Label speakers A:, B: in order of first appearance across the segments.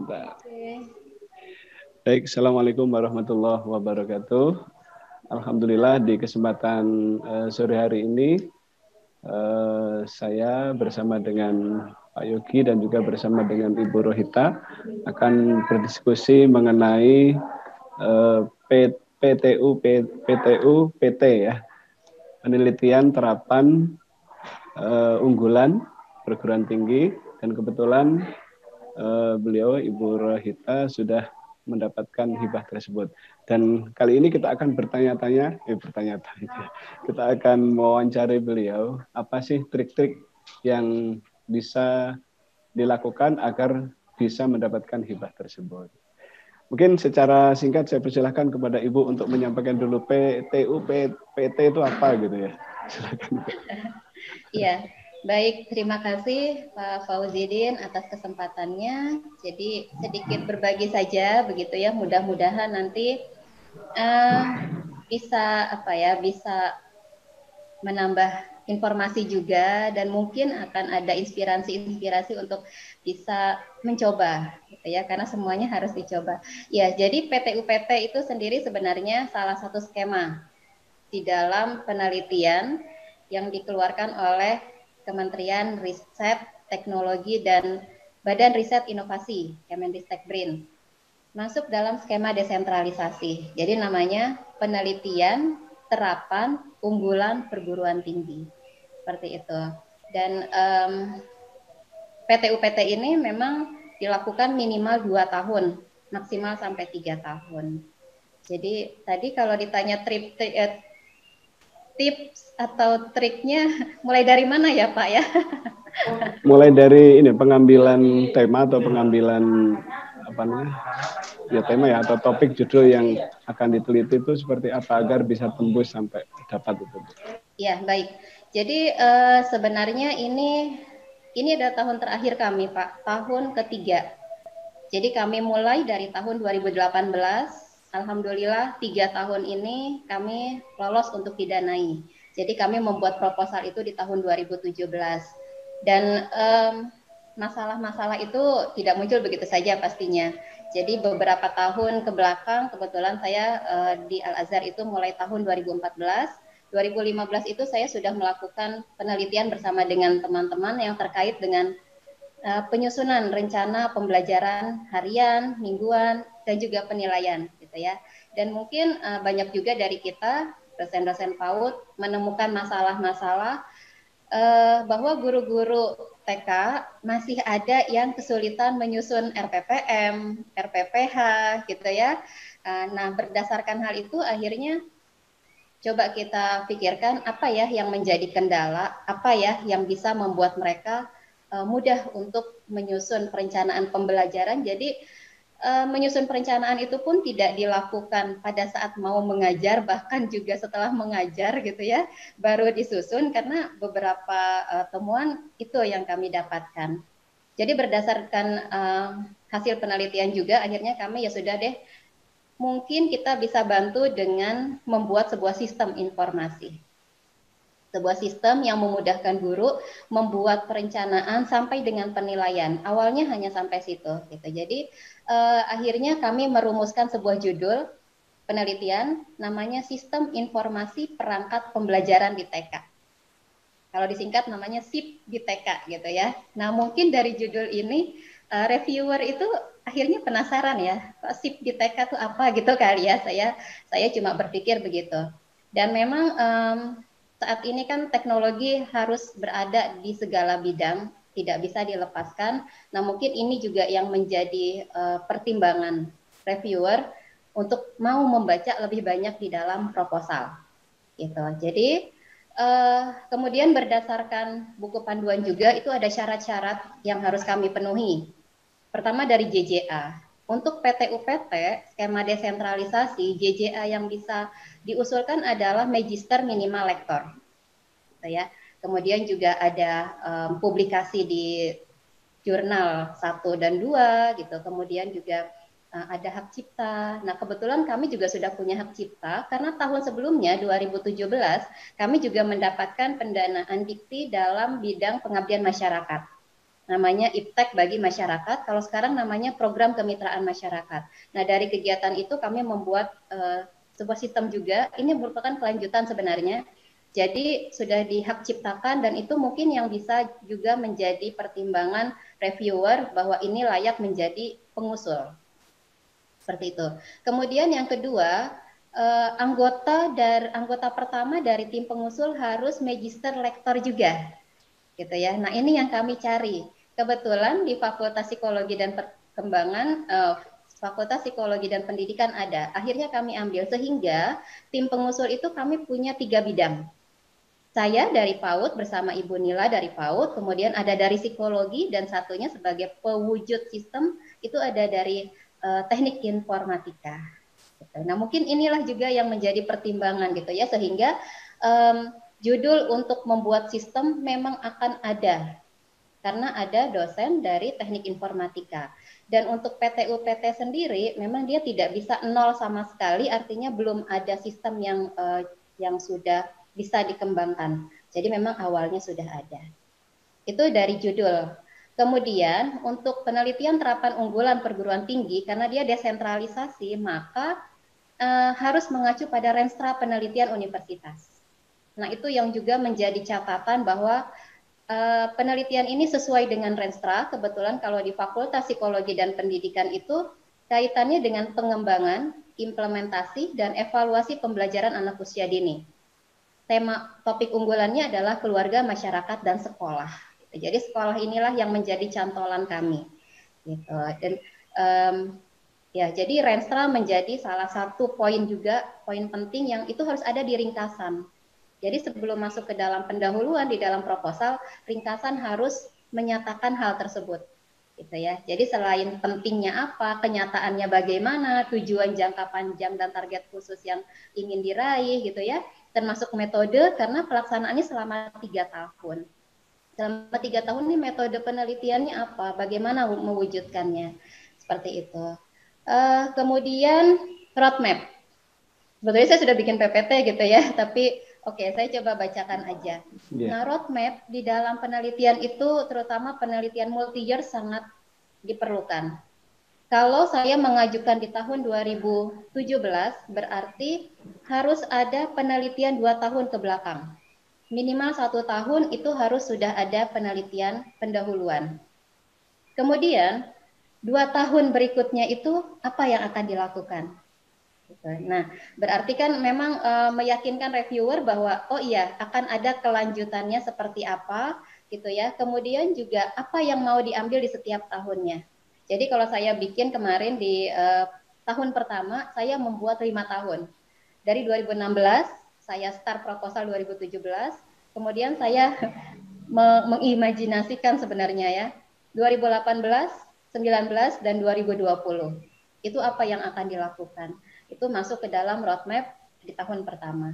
A: Sebentar. Baik, Assalamualaikum warahmatullahi wabarakatuh. Alhamdulillah di kesempatan sore hari ini saya bersama dengan Pak Yogi dan juga bersama dengan Ibu Rohita akan berdiskusi mengenai PTU PT ya, penelitian terapan unggulan perguruan tinggi, dan kebetulan beliau Ibu Rohita sudah mendapatkan hibah tersebut. Dan kali ini kita akan bertanya-tanya, kita akan mewawancari beliau, apa sih trik-trik yang bisa dilakukan agar bisa mendapatkan hibah tersebut. Mungkin secara singkat saya persilahkan kepada Ibu untuk menyampaikan dulu PTU PT itu apa gitu ya. Silakan.
B: Iya, baik. Terima kasih Pak Fauzidin atas kesempatannya. Jadi sedikit berbagi saja begitu ya. Mudah-mudahan nanti bisa menambah informasi juga, dan mungkin akan ada inspirasi untuk bisa mencoba gitu ya, karena semuanya harus dicoba. Ya, jadi PTUPT itu sendiri sebenarnya salah satu skema di dalam penelitian yang dikeluarkan oleh Kementerian Riset, Teknologi, dan Badan Riset Inovasi, Kemendikbud, masuk dalam skema desentralisasi. Jadi namanya penelitian terapan unggulan perguruan tinggi. Seperti itu. Dan PTUPT ini memang dilakukan minimal 2 tahun, maksimal sampai 3 tahun. Jadi tadi kalau ditanya tips atau triknya mulai dari mana ya Pak ya?
A: Mulai dari ini pengambilan tema atau pengambilan apa namanya? Ya tema ya, atau topik judul yang akan diteliti itu seperti apa agar bisa tembus sampai dapat itu.
B: Ya, baik. Jadi sebenarnya ini adalah tahun terakhir kami, Pak, tahun ketiga. Jadi kami mulai dari tahun 2018, alhamdulillah 3 tahun ini kami lolos untuk didanai. Jadi kami membuat proposal itu di tahun 2017. Dan masalah-masalah itu tidak muncul begitu saja pastinya. Jadi beberapa tahun ke belakang, kebetulan saya di Al-Azhar itu mulai tahun 2014, 2015 itu saya sudah melakukan penelitian bersama dengan teman-teman yang terkait dengan penyusunan rencana pembelajaran harian, mingguan, dan juga penilaian, gitu ya. Dan mungkin banyak juga dari kita dosen-dosen PAUD menemukan masalah-masalah bahwa guru-guru TK masih ada yang kesulitan menyusun RPPM, RPPH, gitu ya. Nah, berdasarkan hal itu akhirnya coba kita pikirkan apa ya yang menjadi kendala, apa ya yang bisa membuat mereka mudah untuk menyusun perencanaan pembelajaran. Jadi menyusun perencanaan itu pun tidak dilakukan pada saat mau mengajar, bahkan juga setelah mengajar gitu ya, baru disusun, karena beberapa temuan itu yang kami dapatkan. Jadi berdasarkan hasil penelitian juga, akhirnya kami ya sudah deh, mungkin kita bisa bantu dengan membuat sebuah sistem informasi. Sebuah sistem yang memudahkan guru membuat perencanaan sampai dengan penilaian. Awalnya hanya sampai situ gitu. Jadi akhirnya kami merumuskan sebuah judul penelitian namanya Sistem Informasi Perangkat Pembelajaran di TK. Kalau disingkat namanya SIP di TK gitu ya. Nah, mungkin dari judul ini reviewer itu akhirnya penasaran ya, SIP di TK itu apa gitu kali ya. Saya cuma berpikir begitu. Dan memang saat ini kan teknologi harus berada di segala bidang, tidak bisa dilepaskan. Nah, mungkin ini juga yang menjadi pertimbangan reviewer untuk mau membaca lebih banyak di dalam proposal. Gitu. Jadi kemudian berdasarkan buku panduan juga itu ada syarat-syarat yang harus kami penuhi. Pertama dari JJA. Untuk PTUPT, skema desentralisasi, JJA yang bisa diusulkan adalah magister minimal lektor. Gitu ya. Kemudian juga ada publikasi di jurnal 1 dan 2 gitu. Kemudian juga ada hak cipta. Nah, kebetulan kami juga sudah punya hak cipta karena tahun sebelumnya 2017 kami juga mendapatkan pendanaan Dikti dalam bidang pengabdian masyarakat. namanya Iptek bagi masyarakat. Kalau sekarang namanya Program Kemitraan Masyarakat. Nah, dari kegiatan itu kami membuat sebuah sistem juga. Ini merupakan kelanjutan sebenarnya. Jadi sudah dihak ciptakan dan itu mungkin yang bisa juga menjadi pertimbangan reviewer bahwa ini layak menjadi pengusul. Seperti itu. Kemudian yang kedua, anggota pertama dari tim pengusul harus magister lektor juga, gitu ya. Nah, ini yang kami cari. Kebetulan di Fakultas Psikologi dan Perkembangan, Fakultas Psikologi dan Pendidikan ada. Akhirnya kami ambil, sehingga tim pengusul itu kami punya 3 bidang. Saya dari PAUD bersama Ibu Nila dari PAUD, kemudian ada dari psikologi, dan satunya sebagai pewujud sistem itu ada dari teknik informatika. Nah, mungkin inilah juga yang menjadi pertimbangan gitu ya, sehingga judul untuk membuat sistem memang akan ada karena ada dosen dari teknik informatika. Dan untuk PTU-PT sendiri memang dia tidak bisa nol sama sekali, artinya belum ada sistem yang sudah bisa dikembangkan. Jadi memang awalnya sudah ada. Itu dari judul. Kemudian untuk penelitian terapan unggulan perguruan tinggi, karena dia desentralisasi, maka harus mengacu pada Renstra Penelitian Universitas. Nah, itu yang juga menjadi catatan bahwa penelitian ini sesuai dengan Renstra. Kebetulan kalau di Fakultas Psikologi dan Pendidikan itu kaitannya dengan pengembangan, implementasi, dan evaluasi pembelajaran anak usia dini. Tema topik unggulannya adalah keluarga, masyarakat, dan sekolah. Jadi sekolah inilah yang menjadi cantolan kami. Gitu. Dan ya, jadi Renstra menjadi salah satu poin juga, poin penting yang itu harus ada di ringkasan. Jadi sebelum masuk ke dalam pendahuluan di dalam proposal, ringkasan harus menyatakan hal tersebut. Gitu ya. Jadi selain pentingnya apa, kenyataannya bagaimana, tujuan jangka panjang dan target khusus yang ingin diraih gitu ya, termasuk metode karena pelaksanaannya selama 3 tahun. Selama 3 tahun ini metode penelitiannya apa, bagaimana mewujudkannya, seperti itu. Kemudian roadmap. Sebetulnya saya sudah bikin PPT gitu ya, tapi oke, saya coba bacakan aja. Yeah. Nah, roadmap di dalam penelitian itu, terutama penelitian multi-year, sangat diperlukan. Kalau saya mengajukan di tahun 2017, berarti harus ada penelitian 2 tahun ke belakang. Minimal 1 tahun itu harus sudah ada penelitian pendahuluan. Kemudian, 2 tahun berikutnya itu apa yang akan dilakukan? Nah, berarti kan memang meyakinkan reviewer bahwa oh iya akan ada kelanjutannya seperti apa gitu ya. Kemudian juga apa yang mau diambil di setiap tahunnya. Jadi kalau saya bikin kemarin di tahun pertama saya membuat 5 tahun. Dari 2016 saya start proposal 2017, kemudian saya mengimajinasikan sebenarnya ya 2018, 19 dan 2020. Itu apa yang akan dilakukan. Itu masuk ke dalam roadmap di tahun pertama.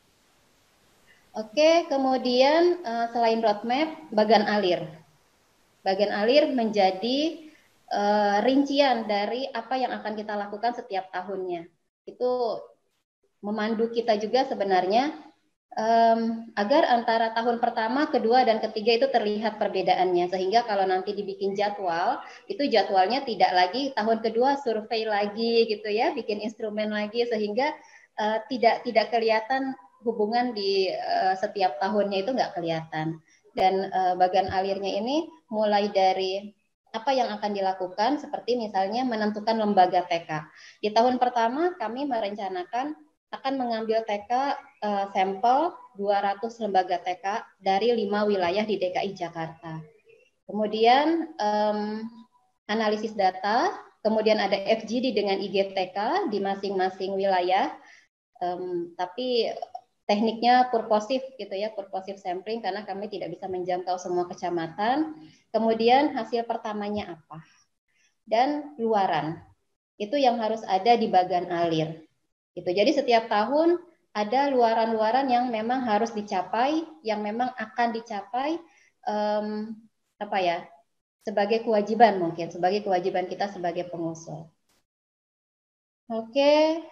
B: Oke, kemudian selain roadmap, bagan alir. Bagan alir menjadi rincian dari apa yang akan kita lakukan setiap tahunnya. Itu memandu kita juga sebenarnya agar antara tahun pertama, kedua, dan ketiga itu terlihat perbedaannya. Sehingga kalau nanti dibikin jadwal, itu jadwalnya tidak lagi tahun kedua survei lagi gitu ya, bikin instrumen lagi, sehingga tidak kelihatan hubungan di setiap tahunnya itu nggak kelihatan. Dan bagan alirnya ini mulai dari apa yang akan dilakukan, seperti misalnya menentukan lembaga TK. Di tahun pertama kami merencanakan akan mengambil TK sampel 200 lembaga TK dari 5 wilayah di DKI Jakarta. Kemudian analisis data, kemudian ada FGD dengan IGTK di masing-masing wilayah, tapi tekniknya purposif gitu ya, purposif sampling karena kami tidak bisa menjangkau semua kecamatan. Kemudian hasil pertamanya apa? Dan luaran. Itu yang harus ada di bagan alir. Gitu. Jadi setiap tahun ada luaran-luaran yang memang harus dicapai, yang memang akan dicapai apa ya, sebagai kewajiban mungkin, sebagai kewajiban kita sebagai pengusul. Oke,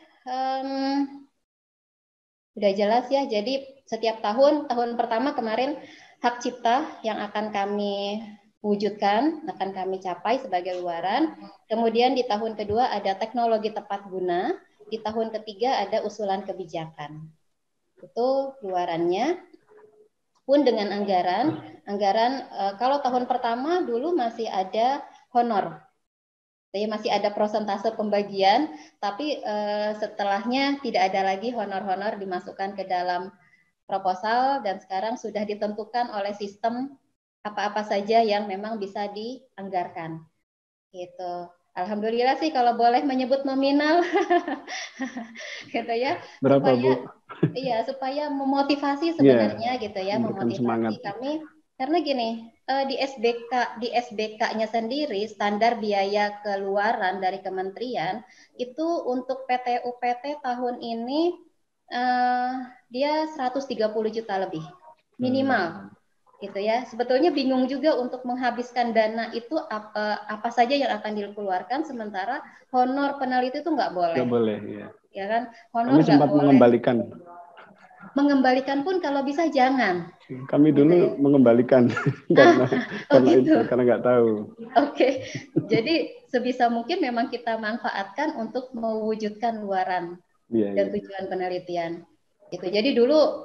B: udah jelas ya. Jadi setiap tahun pertama kemarin hak cipta yang akan kami wujudkan, akan kami capai sebagai luaran. Kemudian di tahun kedua ada teknologi tepat guna, di tahun ketiga ada usulan kebijakan. Itu luarannya. Pun dengan anggaran kalau tahun pertama dulu masih ada honor. Jadi masih ada persentase pembagian, tapi setelahnya tidak ada lagi honor-honor dimasukkan ke dalam proposal dan sekarang sudah ditentukan oleh sistem apa-apa saja yang memang bisa dianggarkan. Gitu. Alhamdulillah sih kalau boleh menyebut nominal, gitu ya.
A: Berapa, Bu?
B: Iya, supaya memotivasi sebenarnya gitu ya, memotivasi
A: semangat.
B: kami. Karena gini, di SBK-nya sendiri standar biaya keluaran dari kementerian itu untuk PTU-PT tahun ini dia 130 juta lebih minimal. Gitu ya. Sebetulnya bingung juga untuk menghabiskan dana itu apa saja yang akan dikeluarkan sementara honor peneliti itu nggak boleh.
A: Nggak boleh, ya.
B: Ya kan? Honor
A: kami sempat
B: boleh. Mengembalikan pun kalau bisa jangan.
A: Kami dulu gitu ya? Mengembalikan karena
B: gitu.
A: Karena nggak tahu.
B: Oke. Jadi sebisa mungkin memang kita manfaatkan untuk mewujudkan luaran dan tujuan penelitian. Gitu. Jadi dulu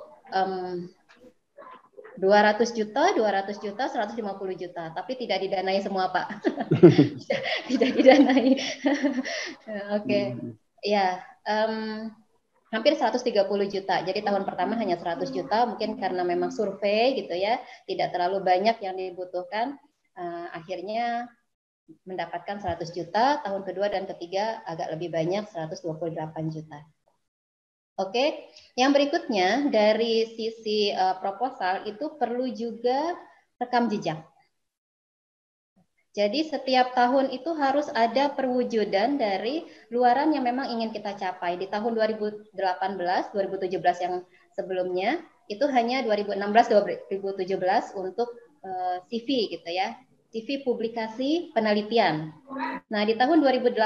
B: 200 juta, 150 juta, tapi tidak didanai semua, Pak. tidak didanai. Oke. Ya, hampir 130 juta. Jadi tahun pertama hanya 100 juta, mungkin karena memang survei gitu ya, tidak terlalu banyak yang dibutuhkan. Akhirnya mendapatkan 100 juta, tahun kedua dan ketiga agak lebih banyak 128 juta. Oke, yang berikutnya dari sisi proposal itu perlu juga rekam jejak. Jadi setiap tahun itu harus ada perwujudan dari luaran yang memang ingin kita capai. Di tahun 2018, 2017 yang sebelumnya, itu hanya 2016, 2017 untuk CV gitu ya. CV publikasi penelitian. Nah, di tahun 2019,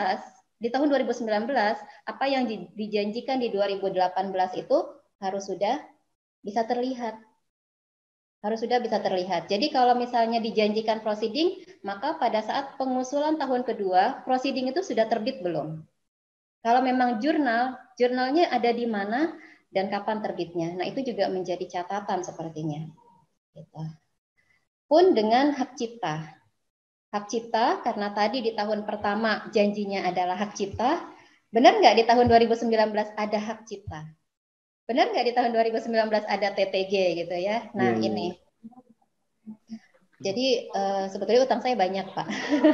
B: apa yang dijanjikan di 2018 itu harus sudah bisa terlihat. Jadi kalau misalnya dijanjikan proceeding, maka pada saat pengusulan tahun kedua, proceeding itu sudah terbit belum? Kalau memang jurnalnya ada di mana dan kapan terbitnya. Nah, itu juga menjadi catatan sepertinya. Gitu. Pun dengan hak cipta. Hak cipta, karena tadi di tahun pertama janjinya adalah hak cipta, benar nggak di tahun 2019 ada hak cipta? Benar nggak di tahun 2019 ada TTG gitu ya? Nah, ini. Jadi sebetulnya utang saya banyak, Pak.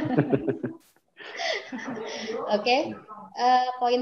B: Oke. Poin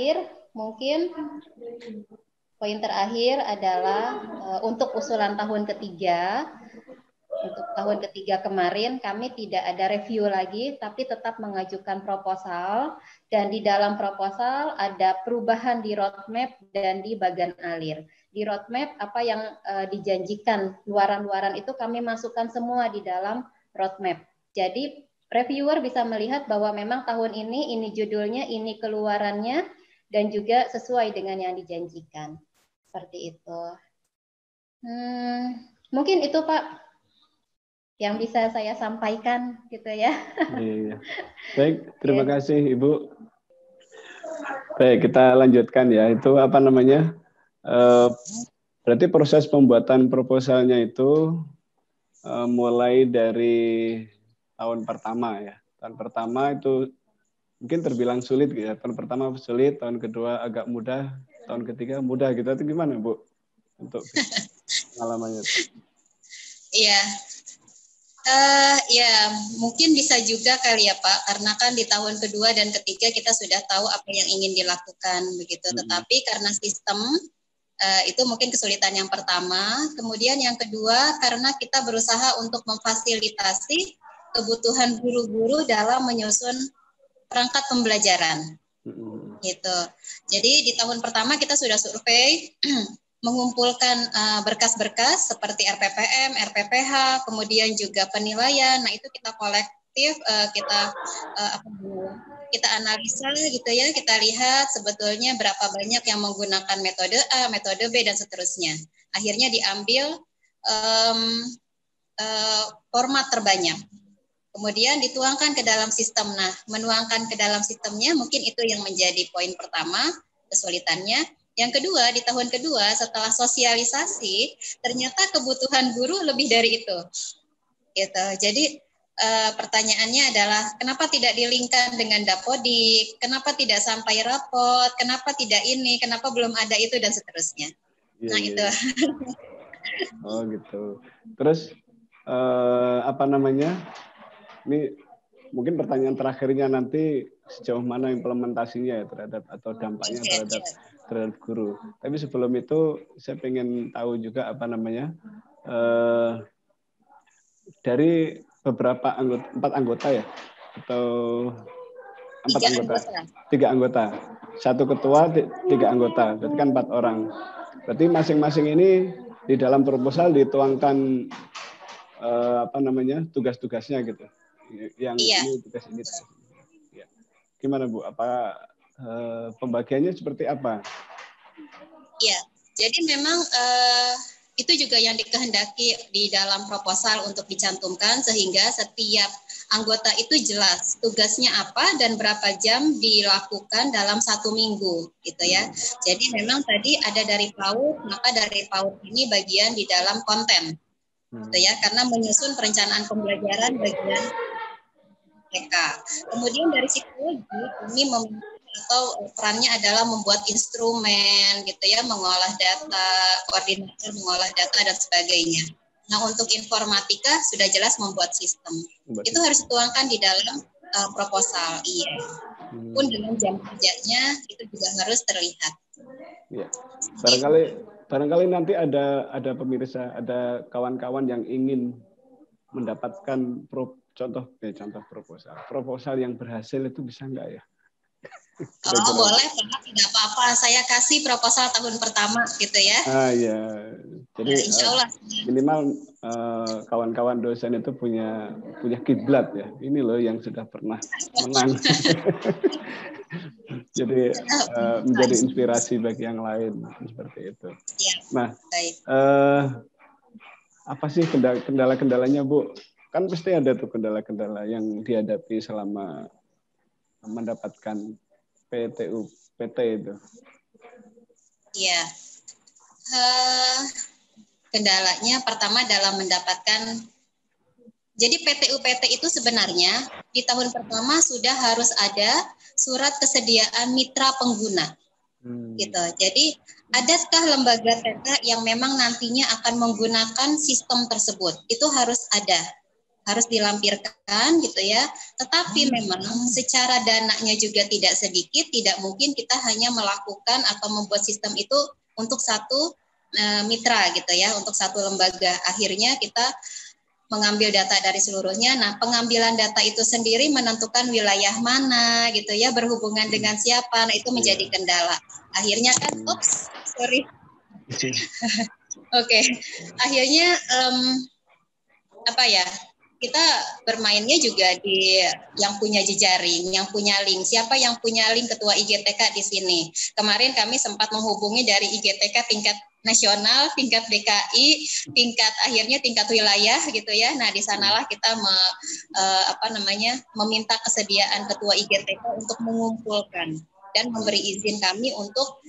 B: terakhir adalah untuk usulan tahun ketiga. Untuk tahun ketiga kemarin kami tidak ada review lagi, tapi tetap mengajukan proposal, dan di dalam proposal ada perubahan di roadmap dan di bagan alir. Di roadmap apa yang dijanjikan luaran-luaran itu kami masukkan semua di dalam roadmap. Jadi reviewer bisa melihat bahwa memang tahun ini judulnya, ini keluarannya, dan juga sesuai dengan yang dijanjikan. Seperti itu. Mungkin itu, Pak, yang bisa saya sampaikan gitu ya.
A: Iya. Baik, terima kasih Ibu. Baik, kita lanjutkan ya. Itu apa namanya? Berarti proses pembuatan proposalnya itu mulai dari tahun pertama ya. Tahun pertama itu mungkin terbilang sulit gitu ya. Tahun pertama sulit, tahun kedua agak mudah, tahun ketiga mudah gitu. Itu gimana, Bu? Untuk pengalamannya.
C: Iya. Ya, mungkin bisa juga kali ya Pak, karena kan di tahun kedua dan ketiga kita sudah tahu apa yang ingin dilakukan begitu. Tetapi karena sistem itu mungkin kesulitan yang pertama. Kemudian yang kedua, karena kita berusaha untuk memfasilitasi kebutuhan guru-guru dalam menyusun perangkat pembelajaran. Gitu. Jadi di tahun pertama kita sudah survei, mengumpulkan berkas-berkas seperti RPPM, RPPH, kemudian juga penilaian. Nah, itu kita kolektif, kita analisa gitu ya, kita lihat sebetulnya berapa banyak yang menggunakan metode A, metode B, dan seterusnya. Akhirnya diambil format terbanyak. Kemudian dituangkan ke dalam sistem. Nah, menuangkan ke dalam sistemnya mungkin itu yang menjadi poin pertama, kesulitannya. Yang kedua, di tahun kedua setelah sosialisasi, ternyata kebutuhan guru lebih dari itu. Gitu. Jadi pertanyaannya adalah kenapa tidak dilingkan dengan Dapodik, kenapa tidak sampai rapot, kenapa tidak ini, kenapa belum ada itu dan seterusnya. Nah, itu.
A: Oh, gitu. Terus apa namanya? Ini mungkin pertanyaan terakhirnya nanti sejauh mana implementasinya ya terhadap atau dampaknya terhadap guru. Tapi sebelum itu saya pengen tahu juga apa namanya dari beberapa anggota, 4 anggota ya atau 4 anggota, 3 anggota, 1 ketua, 3 anggota, berarti kan 4 orang. Berarti masing-masing ini di dalam proposal dituangkan apa namanya tugas-tugasnya gitu. Yang ini tugas ini. Ya. Gimana Bu? Apa pembagiannya seperti apa?
C: Iya, jadi memang itu juga yang dikehendaki di dalam proposal untuk dicantumkan sehingga setiap anggota itu jelas tugasnya apa dan berapa jam dilakukan dalam 1 minggu gitu ya. Jadi memang tadi ada dari PAUD, maka dari PAUD ini bagian di dalam konten gitu ya, karena menyusun perencanaan pembelajaran bagian mereka. Kemudian dari psikologi ini atau perannya adalah membuat instrumen gitu ya, mengolah data, koordinator mengolah data dan sebagainya. Nah, untuk informatika sudah jelas membuat sistem. Itu harus dituangkan di dalam proposal. Iya. Pun dengan jam kerjanya itu juga harus terlihat.
A: Iya. Barangkali nanti ada pemirsa, ada kawan-kawan yang ingin mendapatkan contoh proposal yang berhasil itu bisa enggak ya?
C: Oh, boleh Pak, tidak apa-apa. Saya kasih proposal tahun pertama gitu ya.
A: Ya. Jadi ya,
C: insya Allah.
A: Minimal kawan-kawan dosen itu punya kiblat ya. Ini loh yang sudah pernah menang. Jadi menjadi inspirasi bagi yang lain seperti itu.
C: Ya,
A: nah, apa sih kendala-kendalanya Bu? Kan pasti ada tuh kendala-kendala yang dihadapi selama mendapatkan PT itu.
C: Iya. Kendalanya pertama dalam mendapatkan, jadi PTUPT itu sebenarnya di tahun pertama sudah harus ada surat kesediaan mitra pengguna. Gitu. Jadi adakah lembaga TK yang memang nantinya akan menggunakan sistem tersebut? Itu harus ada. Harus dilampirkan gitu ya. Tetapi memang secara dananya juga tidak sedikit, tidak mungkin kita hanya melakukan atau membuat sistem itu untuk satu mitra gitu ya, untuk satu lembaga. Akhirnya kita mengambil data dari seluruhnya. Nah, pengambilan data itu sendiri menentukan wilayah mana gitu ya, berhubungan dengan siapa. Nah, itu menjadi kendala. Akhirnya kan, Oke. Akhirnya apa ya? Kita bermainnya juga di yang punya jejaring, yang punya link. Siapa yang punya link ketua IGTK di sini? Kemarin kami sempat menghubungi dari IGTK tingkat nasional, tingkat DKI, tingkat wilayah gitu ya. Nah, di sanalah kita meminta kesediaan ketua IGTK untuk mengumpulkan dan memberi izin kami untuk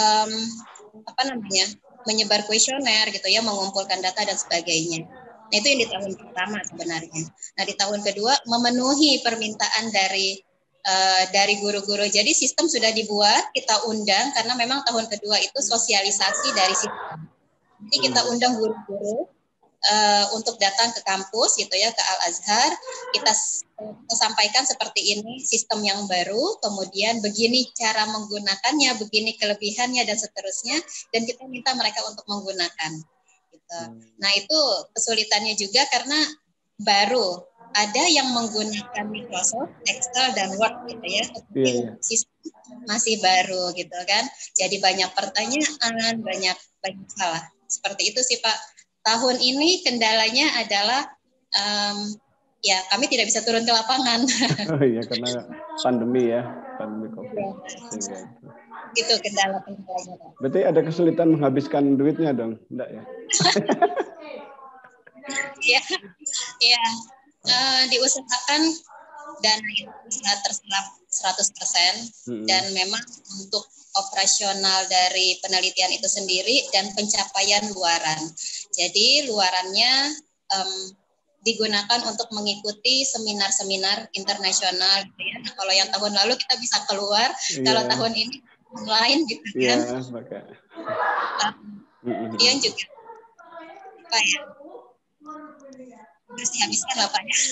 C: menyebar kuesioner gitu ya, mengumpulkan data dan sebagainya. Nah, itu yang di tahun pertama sebenarnya. Nah, di tahun kedua memenuhi permintaan dari guru-guru. Jadi sistem sudah dibuat, kita undang karena memang tahun kedua itu sosialisasi dari sistem. Jadi kita undang guru-guru untuk datang ke kampus gitu ya, ke Al-Azhar. Kita sampaikan seperti ini sistem yang baru, kemudian begini cara menggunakannya, begini kelebihannya dan seterusnya, dan kita minta mereka untuk menggunakan. Nah, itu kesulitannya juga karena baru ada yang menggunakan Microsoft, Excel dan Word gitu ya. Sistem masih baru gitu kan. Jadi banyak pertanyaan, banyak salah. Seperti itu sih Pak. Tahun ini kendalanya adalah ya kami tidak bisa turun ke lapangan.
A: Oh iya, karena pandemi COVID.
C: Ya. Itu kendala-kendalanya.
A: Berarti ada kesulitan menghabiskan duitnya dong, enggak ya?
C: Iya, iya. Diusahakan dana itu bisa terserap 100% dan memang untuk operasional dari penelitian itu sendiri dan pencapaian luaran. Jadi luarannya digunakan untuk mengikuti seminar-seminar internasional gitu ya. Kalau yang tahun lalu kita bisa keluar, kalau tahun ini online gitu kan. Kemudian juga apa ya? Terus dihabiskan lah Pak ya.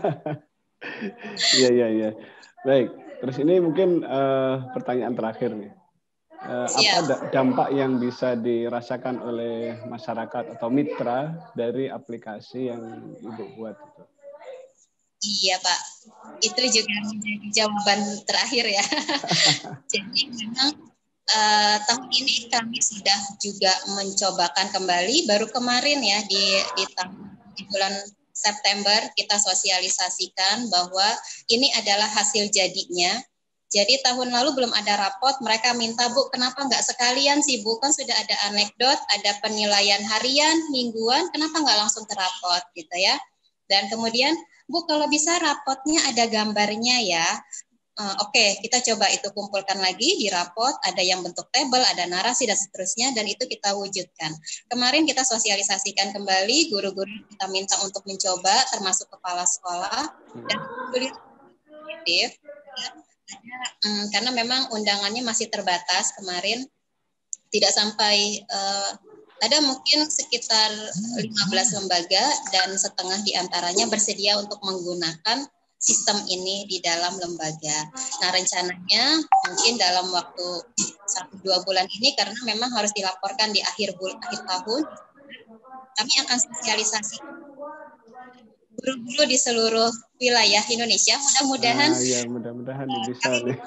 A: Iya. Baik, terus ini mungkin pertanyaan terakhir nih. Apa dampak yang bisa dirasakan oleh masyarakat atau mitra dari aplikasi yang Ibu buat itu?
C: Iya Pak, itu juga menjadi jawaban terakhir ya. Jadi memang tahun ini kami sudah juga mencobakan kembali, baru kemarin ya di bulan September kita sosialisasikan bahwa ini adalah hasil jadinya. Jadi tahun lalu belum ada rapot, mereka minta Bu, kenapa nggak sekalian sih Bu, kan sudah ada anekdot, ada penilaian harian, mingguan, kenapa nggak langsung ke rapot gitu ya. Dan kemudian Bu, kalau bisa rapotnya ada gambarnya ya. Oke, kita coba itu kumpulkan lagi di rapot, ada yang bentuk tabel, ada narasi dan seterusnya, dan itu kita wujudkan. Kemarin kita sosialisasikan kembali, guru-guru kita minta untuk mencoba, termasuk kepala sekolah, dan guru positif, karena memang undangannya masih terbatas kemarin, tidak sampai, ada mungkin sekitar 15 lembaga, dan setengah diantaranya bersedia untuk menggunakan sistem ini di dalam lembaga. Nah, rencananya mungkin dalam waktu 1-2 bulan ini, karena memang harus dilaporkan di akhir tahun, kami akan sosialisasi guru-guru di seluruh wilayah Indonesia. Mudah-mudahan
A: mudah-mudahan bisa nih.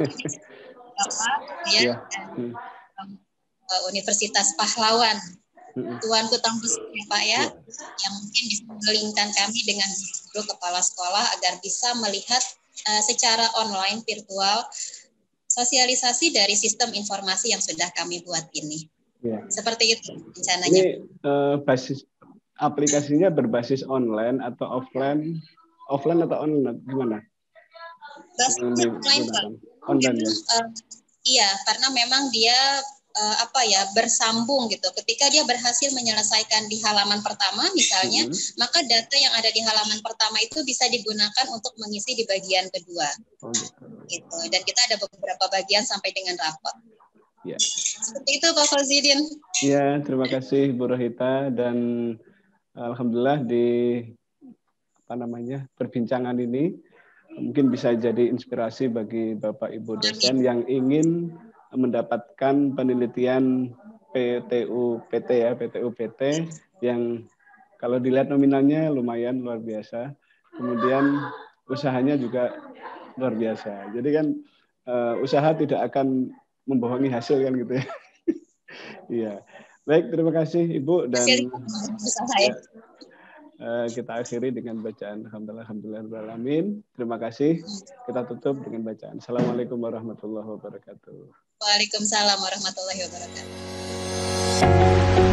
C: Universitas Pahlawan, Tuanku Kampus ya Pak ya, yang mungkin bisa melingkan kami dengan guru kepala sekolah agar bisa melihat secara online virtual sosialisasi dari sistem informasi yang sudah kami buat ini. Seperti itu rencananya.
A: Ini basis aplikasinya berbasis online atau offline atau online gimana?
C: Offline Pak.
A: Online ya.
C: Iya, karena memang dia bersambung gitu. Ketika dia berhasil menyelesaikan di halaman pertama misalnya, maka data yang ada di halaman pertama itu bisa digunakan untuk mengisi di bagian kedua. Gitu. Dan kita ada beberapa bagian sampai dengan rapot.
A: Ya.
C: Seperti itu Pak Fazidin.
A: Ya, terima kasih Bu Rohita, dan alhamdulillah di perbincangan ini mungkin bisa jadi inspirasi bagi Bapak Ibu dosen yang ingin mendapatkan penelitian PTU-PT yang kalau dilihat nominalnya lumayan luar biasa, kemudian usahanya juga luar biasa. Jadi kan usaha tidak akan membohongi hasil kan gitu ya. Iya. Baik, terima kasih Ibu, dan kita akhiri dengan bacaan alhamdulillahirabbil. Terima kasih. Kita tutup dengan bacaan Assalamualaikum warahmatullahi wabarakatuh.
C: Waalaikumsalam warahmatullahi wabarakatuh.